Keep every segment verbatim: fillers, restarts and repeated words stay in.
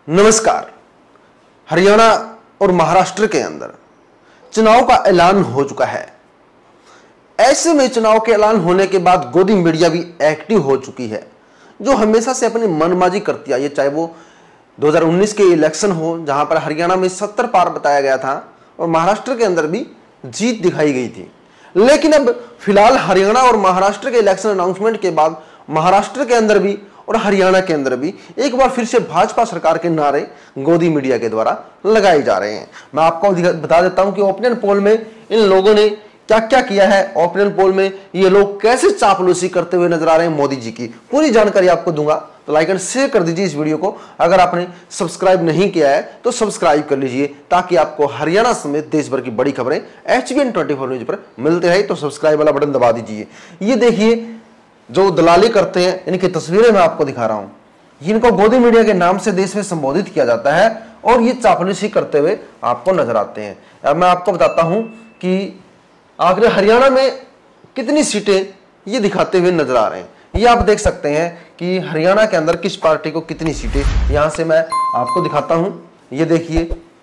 नमस्कार। हरियाणा और महाराष्ट्र के अंदर चुनाव का ऐलान हो चुका है। ऐसे में चुनाव के ऐलान होने के बाद गोदी मीडिया भी एक्टिव हो चुकी है, जो हमेशा से अपनी मनमाजी करती आई है। चाहे वो दो हज़ार उन्नीस के इलेक्शन हो, जहां पर हरियाणा में सत्तर पार बताया गया था और महाराष्ट्र के अंदर भी जीत दिखाई गई थी। लेकिन अब फिलहाल हरियाणा और महाराष्ट्र के इलेक्शन अनाउंसमेंट के बाद महाराष्ट्र के अंदर भी और हरियाणा के अंदर भी एक बार फिर से भाजपा सरकार के नारे गोदी मीडिया के द्वारा लगाए जा रहे हैं। मैं आपको बता देता हूं कि ओपिनियन पोल में इन लोगों ने क्या क्या किया है। ओपिनियन पोल में ये लोग कैसे चापलूसी करते हुए नजर आ रहे हैं मोदी जी की पूरी जानकारी आपको दूंगा, तो लाइक एंड शेयर कर दीजिए इस वीडियो को। अगर आपने सब्सक्राइब नहीं किया है तो सब्सक्राइब कर लीजिए, ताकि आपको हरियाणा समेत देश भर की बड़ी खबरें H B N twenty four news पर मिलते रहे। तो सब्सक्राइब वाला बटन दबा दीजिए। ये देखिए, जो दलाली करते हैं इनकी तस्वीरें मैं आपको दिखा रहा हूं। इनको गोदी मीडिया के नाम से देश में संबोधित किया जाता है और ये चापलूसी करते हुए आपको नजर आते हैं। अब मैं आपको बताता हूं कि आखिर हरियाणा में कितनी सीटें ये दिखाते हुए नजर आ रहे हैं। ये आप देख सकते हैं कि हरियाणा के अंदर किस पार्टी को कितनी सीटें, यहां से मैं आपको दिखाता हूं। ये देखिए,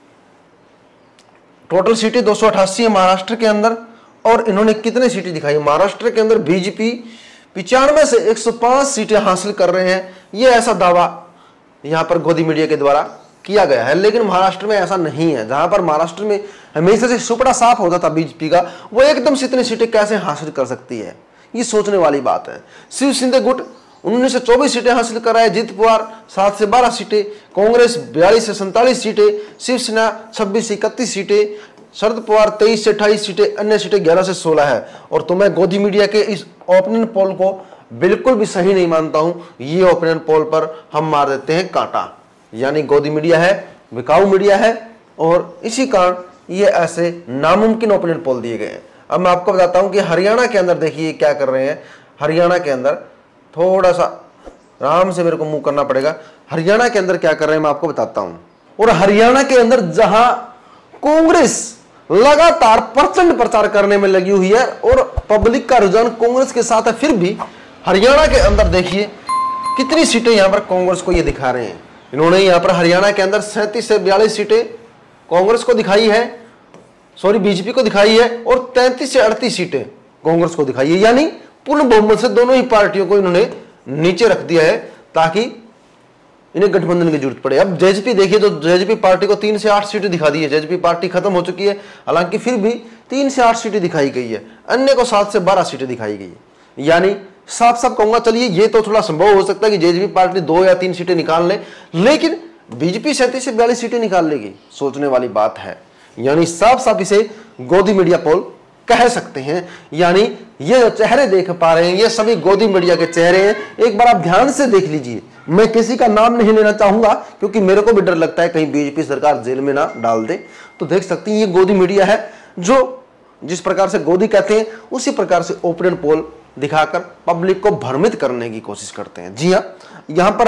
टोटल सीटें दो सौ अठासी है महाराष्ट्र के अंदर, और इन्होंने कितने सीटें दिखाई। महाराष्ट्र के अंदर बीजेपी पिचानवे से एक सौ पाँच सीटें हासिल कर रहे हैं। ये ऐसा दावा यहां पर गोदी मीडिया के द्वारा किया गया है, लेकिन महाराष्ट्र में ऐसा नहीं है। जहां पर महाराष्ट्र में हमेशा से सुपड़ा साफ होता था बीजेपी का, वो एकदम से इतनी सीटें कैसे हासिल कर सकती है, ये सोचने वाली बात है। शिव शिंदे गुट उन्नीस से चौबीस सीटें हासिल कर रहा है, अजित पवार सात से बारह सीटें, कांग्रेस बयालीस से सैंतालीस सीटें, शिवसेना छब्बीस से इकतीस सीटें, शरद पवार तेईस से अट्ठाईस सीटें, अन्य सीटें ग्यारह से सोलह है। और तो मैं गोदी मीडिया के इस ओपिनियन पोल को बिल्कुल भी सही नहीं मानता हूं। ये ओपिनियन पोल पर हम मार देते हैं कांटा, यानी गोदी मीडिया है, बिकाऊ मीडिया है, और इसी कारण ये ऐसे नामुमकिन ओपिनियन पोल दिए गए हैं। अब मैं आपको बताता हूं कि हरियाणा के अंदर देखिए क्या कर रहे हैं। हरियाणा के अंदर थोड़ा सा आराम से मेरे को मुंह करना पड़ेगा। हरियाणा के अंदर क्या कर रहे हैं मैं आपको बताता हूं। और हरियाणा के अंदर जहां कांग्रेस लगातार प्रचंड प्रचार करने में लगी हुई है और पब्लिक का रुझान कांग्रेस के साथ है, फिर भी हरियाणा के अंदर देखिए कितनी सीटें यहां पर कांग्रेस को ये दिखा रहे हैं। इन्होंने यहां पर हरियाणा के अंदर सैंतीस से बयालीस सीटें कांग्रेस को दिखाई है, सॉरी बीजेपी को दिखाई है, और तैंतीस से अड़तीस सीटें कांग्रेस को दिखाई है। यानी पूर्ण बहुमत से दोनों ही पार्टियों को इन्होंने नीचे रख दिया है, ताकि इन्हें गठबंधन की जरूरत पड़े। अब जेजेपी देखिए, तो जेजेपी पार्टी को तीन से आठ सीटें दिखा दी है। जेजेपी पार्टी खत्म हो चुकी है, हालांकि फिर भी तीन से आठ सीटें दिखाई गई है, अन्य को सात से बारह सीटें दिखाई गई है। यानी साफ साफ कहूंगा, चलिए ये तो थोड़ा संभव हो सकता है कि जेजेपी पार्टी दो या तीन सीटें निकाल ले, लेकिन बीजेपी सैंतीस से बयालीस सीटें निकाल लेगी, सोचने वाली बात है। यानी साफ साफ इसे गोदी मीडिया पोल कह सकते हैं। यानी ये जो चेहरे देख पा रहे हैं, ये सभी गोदी मीडिया के चेहरे हैं। एक बार आप ध्यान से देख लीजिए। मैं किसी का नाम नहीं लेना चाहूंगा, क्योंकि मेरे को भी डर लगता है कहीं बीजेपी सरकार जेल में ना डाल दे। तो देख सकते हैं ये गोदी मीडिया है, जो जिस प्रकार से गोदी कहते हैं उसी प्रकार से ओपिनियन पोल दिखाकर पब्लिक को भ्रमित करने की कोशिश करते हैं। जी हाँ, यहां पर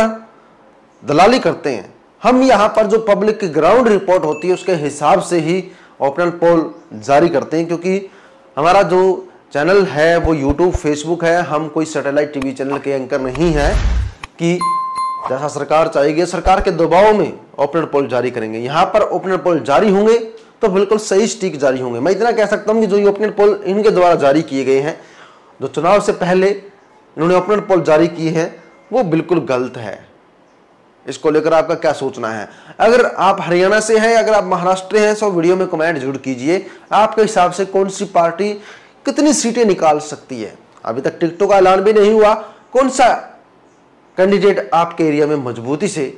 दलाली करते हैं। हम यहां पर जो पब्लिक की ग्राउंड रिपोर्ट होती है उसके हिसाब से ही ओपिनियन पोल जारी करते हैं, क्योंकि हमारा जो चैनल है वो यूट्यूब फेसबुक है। हम कोई सैटेलाइट टीवी चैनल के एंकर नहीं है कि जैसा सरकार चाहेगी सरकार के दबाव में ओपिनियन पोल जारी करेंगे। यहां पर ओपिनियन पोल जारी होंगे तो बिल्कुल सही स्टिक जारी होंगे। मैं इतना कह सकता हूं कि जो ये ओपिनियन पोल इनके द्वारा जारी किए गए हैं, जो चुनाव से पहले इन्होंने ओपिनियन पोल जारी किए हैं, वो बिल्कुल गलत है। इसको लेकर आपका क्या सोचना है? अगर आप हरियाणा से हैं, अगर आप महाराष्ट्र हैं, तो वीडियो में कमेंट जरूर कीजिए। आपके हिसाब से कौन सी पार्टी कितनी सीटें निकाल सकती है? अभी तक टिकटों का ऐलान भी नहीं हुआ। कौन सा कैंडिडेट आपके एरिया में मजबूती से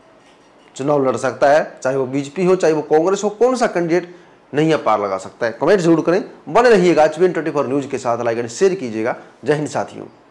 चुनाव लड़ सकता है, चाहे वो बीजेपी हो चाहे वो कांग्रेस हो, कौन सा कैंडिडेट नहीं पार लगा सकता है? कमेंट जरूर करें। बने रहिएगा H B N twenty four news के साथ, लाइक एंड शेयर कीजिएगा। जय हिंद साथियों।